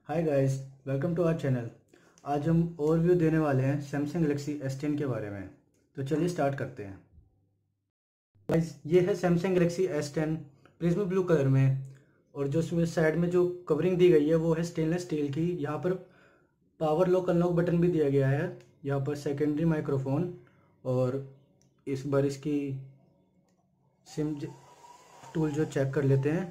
Hi guys, welcome to our channel. आज हम overview देने वाले हैं सैमसंग गैलेक्सी S10 के बारे में। तो चलिए स्टार्ट करते हैं। गाइस, ये है Samsung Galaxy S10 prism blue colour में। और जो इसमें साइड में जो कवरिंग दी गई है वो है स्टेनलेस स्टील की। यहाँ पर पावर लॉक अनलॉक बटन भी दिया गया है। यहाँ पर सेकेंडरी माइक्रोफोन और इस बार इसकी सिम टूल जो चेक कर लेते हैं।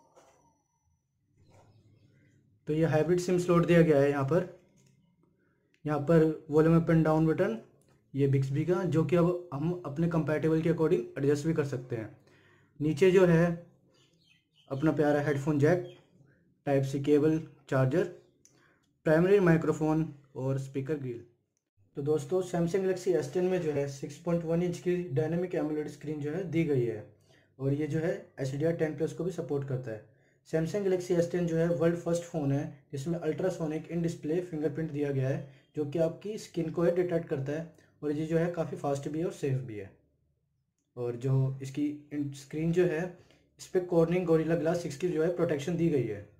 तो ये हाइब्रिड सिम स्लॉट दिया गया है। यहाँ पर volume up and down button ये बिक्सबी का, जो कि अब हम अपने कंपैटिबल के अकॉर्डिंग एडजस्ट भी कर सकते हैं। नीचे जो है अपना प्यारा headphone jack, type C cable, charger, primary microphone और स्पीकर ग्रिल। तो दोस्तों, सैमसंग गैलेक्सी S10 में जो है 6.1 इंच की डायनेमिक एमोलेड स्क्रीन जो है दी गई है। और ये जो है HDR10+ को भी सपोर्ट करता है। सैमसंग गैलेक्सी S10 जो है वर्ल्ड फर्स्ट फ़ोन है जिसमें अल्ट्रासोनिक इन डिस्प्ले फिंगरप्रिंट दिया गया है, जो कि आपकी स्किन को डिटेक्ट करता है। और ये जो है काफ़ी फास्ट भी है और सेफ भी है। और जो इसकी स्क्रीन जो है, इस पर कॉर्निंग गोरिल्ला ग्लास 6 की जो है प्रोटेक्शन दी गई है।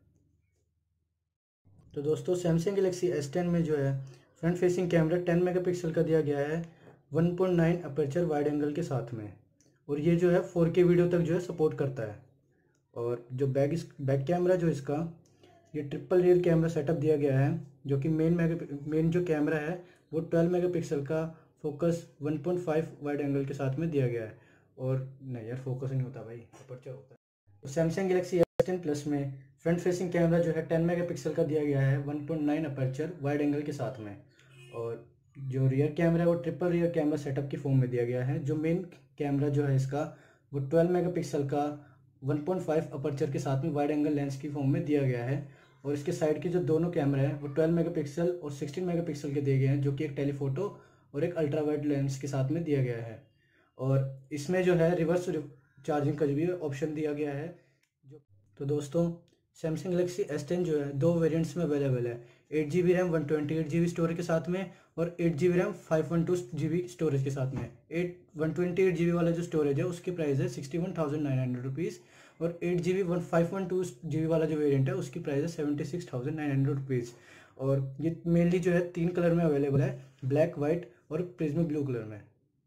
तो दोस्तों, सैमसंग गैलेक्सी S10 में जो है फ्रंट फेसिंग कैमरा 10 मेगापिक्सल का दिया गया है 1.9 अपर्चर वाइड एंगल के साथ में। और ये जो है 4K वीडियो तक जो है सपोर्ट करता है। और जो बैक कैमरा जो इसका, ये ट्रिपल रियर कैमरा सेटअप दिया गया है, जो कि मेन जो कैमरा है वो 12 मेगापिक्सल का फोकस 1.5 वाइड एंगल के साथ में दिया गया है। और नहीं यार, फोकस नहीं होता भाई, अपर्चर होता है। तो सैमसंग गैलेक्सी S10 प्लस में फ्रंट फेसिंग कैमरा जो है 10 मेगापिक्सल का दिया गया है 1.9 अपर्चर वाइड एंगल के साथ में। और जो रियर कैमरा है वो ट्रिपल रियर कैमरा सेटअप की फॉर्म में दिया गया है। जो मेन कैमरा जो है इसका वो 12 मेगापिक्सल का 1.5 अपर्चर के साथ में वाइड एंगल लेंस की फॉर्म में दिया गया है। और इसके साइड के जो दोनों कैमरे हैं वो 12 मेगापिक्सल और 16 मेगापिक्सल के दिए गए हैं, जो कि एक टेलीफोटो और एक अल्ट्रा वाइड लेंस के साथ में दिया गया है। और इसमें जो है रिवर्स चार्जिंग का भी ऑप्शन दिया गया है। तो दोस्तों, सैमसंग गैलेक्सी S10 जो है 2 वेरिएंट्स में अवेलेबल है। 8GB रैम 128GB स्टोरेज के साथ में और 8GB रैम 512GB स्टोरेज के साथ में। 128GB वाला जो स्टोरेज है उसकी प्राइस है 61,900 रुपीज़। और 8GB 512GB वाला जो वेरिएंट है उसकी प्राइस है 76,900 रुपीज़। और ये मेनली जो है 3 कलर में अवेलेबल है, ब्लैक, वाइट और प्रिज्म ब्लू कलर में।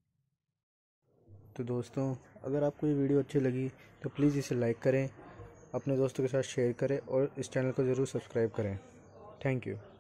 तो दोस्तों, अगर आपको ये वीडियो अच्छी लगी तो प्लीज़ इसे लाइक करें, अपने दोस्तों के साथ शेयर करें और इस चैनल को ज़रूर सब्सक्राइब करें। Thank you.